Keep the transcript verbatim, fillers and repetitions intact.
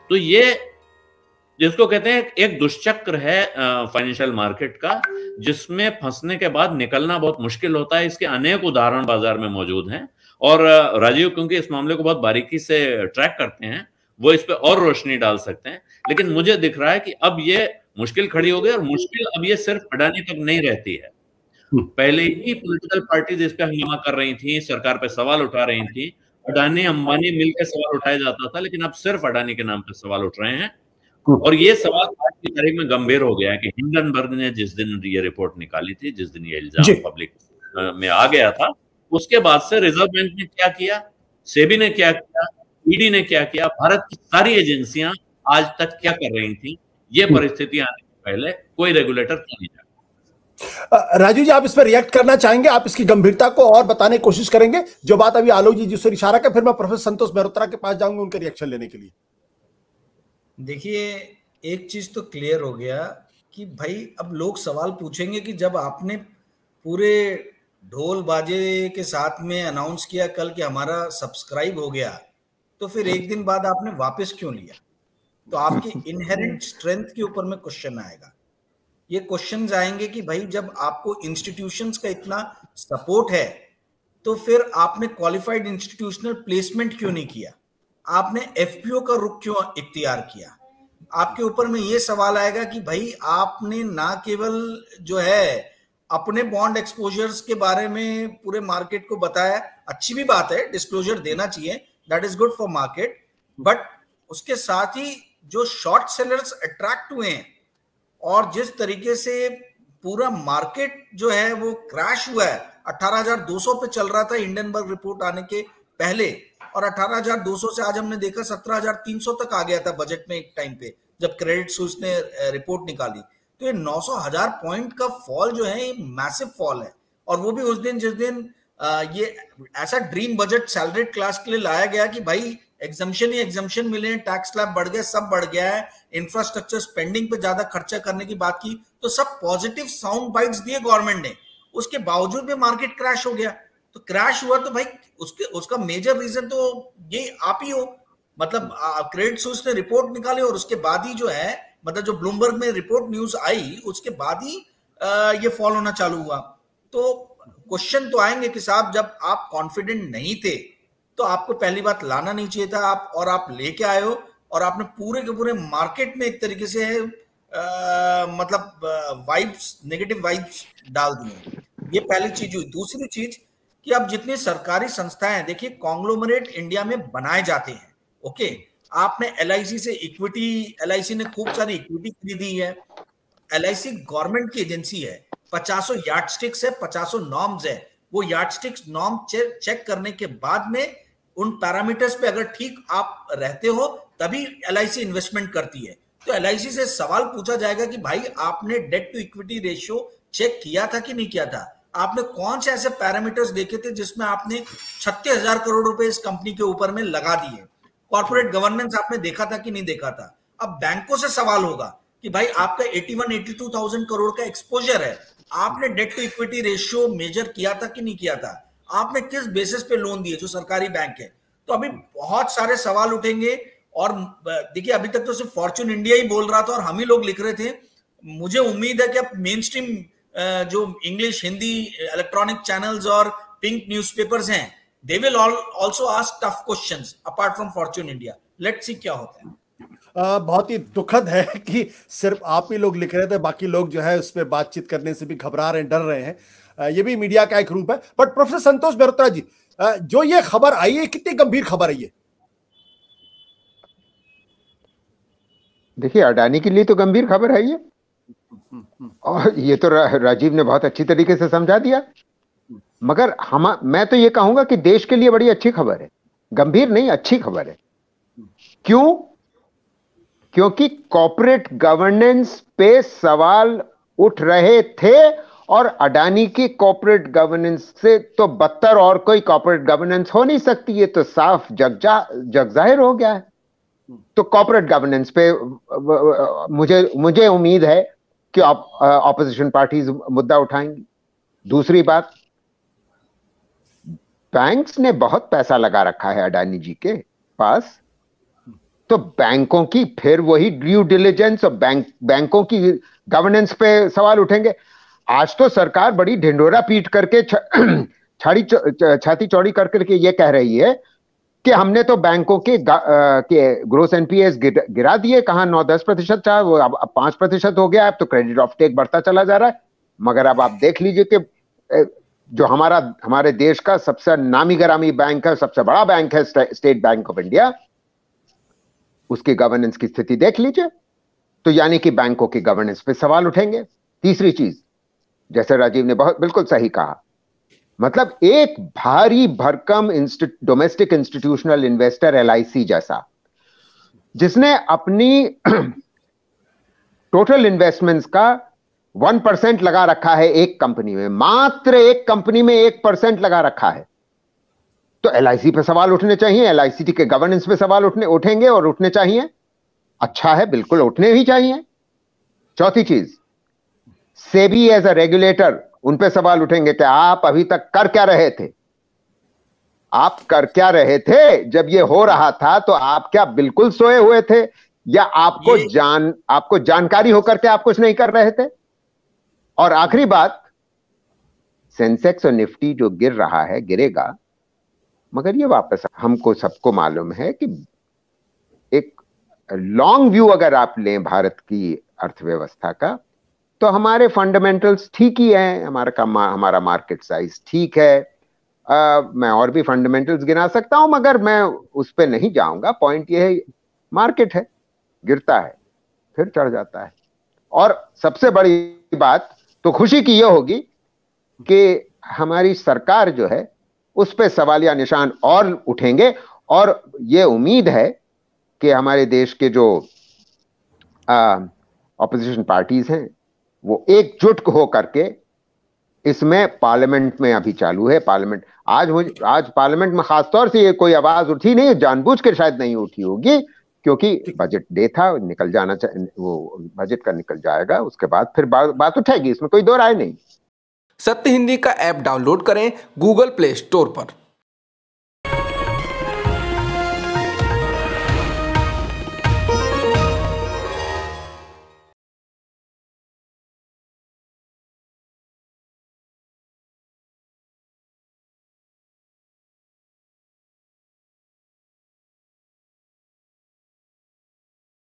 तो ये जिसको कहते हैं एक दुष्चक्र है फाइनेंशियल मार्केट का, जिसमें फंसने के बाद निकलना बहुत मुश्किल होता है। इसके अनेक उदाहरण बाजार में मौजूद हैं और राजीव क्योंकि इस मामले को बहुत बारीकी से ट्रैक करते हैं, वो इस पे और रोशनी डाल सकते हैं। लेकिन मुझे दिख रहा है कि अब ये मुश्किल खड़ी हो गई और मुश्किल अब ये सिर्फ अडानी तक नहीं रहती है। पहले ही पॉलिटिकल पार्टीज इस पे हंगामा कर रही थी, सरकार पे सवाल उठा रही थी, अडानी अंबानी मिलकर सवाल उठाया जाता था, लेकिन अब सिर्फ अडानी के नाम पे सवाल उठ रहे हैं। और ये सवाल आज की तारीख में गंभीर हो गया है कि हिंडनबर्ग ने जिस दिन ये रिपोर्ट निकाली थी, जिस दिन ये इल्जाम पब्लिक में आ गया था, उसके बाद से रिजर्व बैंक ने क्या किया, सेबी ने क्या किया, ईडी ने क्या किया, भारत की सारी एजेंसियां आज तक क्या कर रही थी, ये परिस्थिति आने से पहले कोई रेगुलेटर क्यों नहीं जाता। राजू जी, आप इस पर रिएक्ट करना चाहेंगे? आप इसकी गंभीरता को और बताने की कोशिश करेंगे? जो बात अभी आलोक जी जिस पर इशारा कर, फिर मैं प्रोफेसर संतोष मेहरोत्रा के पास जाऊंगा उनके रिएक्शन लेने के लिए। देखिए, एक चीज तो क्लियर हो गया कि भाई अब लोग सवाल पूछेंगे कि जब आपने पूरे ढोल बाजे के साथ में अनाउंस किया कल कि हमारा सब्सक्राइब हो गया, तो फिर एक दिन बाद आपने वापस क्यों लिया? तो आपकी इनहेरेंट स्ट्रेंथ के ऊपर में क्वेश्चन आएगा। ये क्वेश्चंस आएंगे कि भाई जब आपको इंस्टीट्यूशंस का इतना सपोर्ट है तो फिर आपने क्वालिफाइड इंस्टीट्यूशनल प्लेसमेंट क्यों नहीं किया? आपने एफपीओ का रुख क्यों इख्तियार किया? आपके ऊपर में ये सवाल आएगा कि भाई आपने ना केवल जो है अपने बॉन्ड एक्सपोजर्स के बारे में पूरे मार्केट को बताया, अच्छी भी बात है, डिस्क्लोजर देना चाहिए, that is good for market, but उसके साथ ही जो शॉर्ट सेलर्स अट्रैक्ट हुए हैं और जिस तरीके से पूरा मार्केट जो है वो क्रैश हुआ है, अठारह हज़ार दो सौ पे चल रहा था हिंडनबर्ग रिपोर्ट आने के पहले, और अठारह हज़ार दो सौ से आज हमने देखा सत्रह हज़ार तीन सौ तक आ गया था बजट में एक टाइम पे जब क्रेडिट स्विस ने रिपोर्ट निकाली। तो ये नौ सौ हजार पॉइंट का फॉल जो है ये मैसिव फॉल है, और वो भी उस दिन जिस दिन ये ऐसा ड्रीम बजट सैलरीड क्लास के लिए लाया गया कि भाई एग्जम्पशन ही एग्जम्पशन मिले हैं, टैक्स स्लैब बढ़ गया, सब बढ़ गया है, इंफ्रास्ट्रक्चर स्पेंडिंग पे ज्यादा खर्चा करने की बात की, तो सब पॉजिटिव साउंड बाइट्स दिए गवर्नमेंट ने, उसके बावजूद भी मार्केट क्रैश हो गया। तो क्रैश हुआ तो भाई उसके उसका मेजर रीजन तो ये आप ही हो, मतलब क्रेडिट स्विस ने रिपोर्ट निकाली और उसके बाद ही जो है, मतलब जो ब्लूमबर्ग में रिपोर्ट न्यूज आई उसके बाद ही आ, ये फॉल होना चालू हुआ। तो क्वेश्चन तो आएंगे कि साहब जब आप कॉन्फिडेंट नहीं थे तो आपको पहली बात लाना नहीं चाहिए था, आप और आप लेके आए हो और आपने पूरे के पूरे मार्केट में एक तरीके से आ, मतलब वाइब्स, नेगेटिव वाइब्स डाल दिए। ये पहली चीज हुई। दूसरी चीज कि अब जितनी सरकारी संस्थाएं, देखिए कॉन्ग्लोमरेट इंडिया में बनाए जाते हैं, ओके, आपने एलआईसी से इक्विटी, एलआईसी ने खूब सारी इक्विटी खरीदी है, एलआईसी गवर्नमेंट की एजेंसी है, पचासों यार्डस्टिक्स है, पचासों नॉर्म्स है, वो यार्डस्टिक्स नॉर्म चेक करने के बाद में उन पैरामीटर्स पे अगर ठीक आप रहते हो तभी एलआईसी इन्वेस्टमेंट करती है। तो एलआईसी से सवाल पूछा जाएगा कि भाई आपने debt to equity ratio check किया था कि नहीं किया था? आपने कौन से ऐसे पैरामीटर्स देखे थे जिसमें आपने छत्तीस हजार करोड़ रुपए इस कंपनी के ऊपर में लगा दिए? कॉर्पोरेट गवर्नेंस आपने देखा था कि नहीं देखा था? अब बैंकों से सवाल होगा कि भाई आपका इक्यासी बयासी हज़ार करोड़ का एक्सपोजर है, आपने debt to equity ratio measure किया था कि नहीं किया था? आपने किस बेसिस पे लोन दिए जो सरकारी बैंक है? तो अभी बहुत सारे सवाल उठेंगे। और देखिए अभी तक तो सिर्फ फॉर्च्यून इंडिया ही बोल रहा था और हम ही लोग लिख रहे थे। मुझे उम्मीद है कि अब मेन स्ट्रीम जो इंग्लिश, हिंदी इलेक्ट्रॉनिक चैनल्स और पिंक न्यूज़पेपर्स हैं, they will also ask tough questions apart from Fortune India. Let's see क्या होता है। आ, बहुत ही दुखद है कि सिर्फ आप ही लोग लिख रहे थे, बाकी लोग जो है उस पर बातचीत करने से भी घबरा रहे हैं, डर रहे हैं। आ, ये भी मीडिया का एक रूप है। बट प्रोफेसर संतोष मेहरोत्रा जी, आ, जो ये खबर आई है कितनी गंभीर खबर है ये? देखिए अडानी के लिए तो गंभीर खबर है ये, और ये तो रा, राजीव ने बहुत अच्छी तरीके से समझा दिया। मगर हम मैं तो ये कहूंगा कि देश के लिए बड़ी अच्छी खबर है, गंभीर नहीं, अच्छी खबर है। क्यों? क्योंकि कॉर्पोरेट गवर्नेंस पे सवाल उठ रहे थे और अडानी की कॉर्पोरेट गवर्नेंस से तो बदतर और कोई कॉर्पोरेट गवर्नेंस हो नहीं सकती, ये तो साफ जगजा जगजाहिर हो गया है। तो कॉर्पोरेट गवर्नेंस पे मुझे मुझे उम्मीद है कि ऑपोजिशन पार्टीज मुद्दा उठाएंगी। दूसरी बात, बैंक्स ने बहुत पैसा लगा रखा है अडानी जी के पास, तो बैंकों की फिर वही ड्यू डिलिजेंस और बैंक बैंकों की गवर्नेंस पे सवाल उठेंगे। आज तो सरकार बड़ी ढिंढोरा पीट करके छाड़ी छाती चौड़ी कर करके ये कह रही है कि हमने तो बैंकों के के ग्रोस एनपीएस गिरा दिए, कहां नौ दस प्रतिशत था वो अब पांच प्रतिशत हो गया, अब तो क्रेडिट ऑफ टेक बढ़ता चला जा रहा है। मगर अब आप देख लीजिए कि जो हमारा हमारे देश का सबसे नामी गिरामी बैंक है, सबसे बड़ा बैंक है स्टेट बैंक ऑफ इंडिया, उसकी गवर्नेंस की स्थिति देख लीजिए। तो यानी कि बैंकों की गवर्नेंस पे सवाल उठेंगे। तीसरी चीज, जैसे राजीव ने बहुत बिल्कुल सही कहा, मतलब एक भारी भरकम डोमेस्टिक इंस्टीट्यूशनल इन्वेस्टर एलआईसी जैसा, जिसने अपनी टोटल इन्वेस्टमेंट्स का वन परसेंट लगा रखा है एक कंपनी में, मात्र एक कंपनी में एक परसेंट लगा रखा है, तो एलआईसी पे सवाल उठने चाहिए, एलआईसी के गवर्नेंस पे सवाल उठने उठेंगे और उठने चाहिए। अच्छा है, बिल्कुल उठने ही चाहिए। चौथी चीज, सेबी एज अ रेगुलेटर, उन पे सवाल उठेंगे कि आप अभी तक कर क्या रहे थे, आप कर क्या रहे थे जब ये हो रहा था, तो आप क्या बिल्कुल सोए हुए थे, या आपको जान आपको जानकारी होकर के आप कुछ नहीं कर रहे थे। और आखिरी बात, सेंसेक्स और निफ्टी जो गिर रहा है गिरेगा, मगर ये वापस हमको सबको मालूम है कि एक लॉन्ग व्यू अगर आप लें भारत की अर्थव्यवस्था का, तो हमारे फंडामेंटल्स ठीक ही हैं, हमारा का हमारा मार्केट साइज ठीक है। आ, मैं और भी फंडामेंटल्स गिना सकता हूं, मगर मैं उस पर नहीं जाऊंगा। पॉइंट ये है, मार्केट है, गिरता है फिर चढ़ जाता है। और सबसे बड़ी बात तो खुशी की यह होगी कि हमारी सरकार जो है उस पर सवालिया निशान और उठेंगे, और यह उम्मीद है कि हमारे देश के जो ऑपोजिशन पार्टीज हैं वो एकजुट हो करके, इसमें पार्लियामेंट में अभी चालू है, पार्लियामेंट आज आज पार्लियामेंट में खासतौर से ये कोई आवाज उठी नहीं, जानबूझ के शायद नहीं उठी होगी, क्योंकि बजट डे था, निकल जाना चाहिए, वो बजट का निकल जाएगा, उसके बाद फिर बा, बात उठेगी, इसमें कोई दो राय नहीं। सत्य हिंदी का ऐप डाउनलोड करें गूगल प्ले स्टोर पर।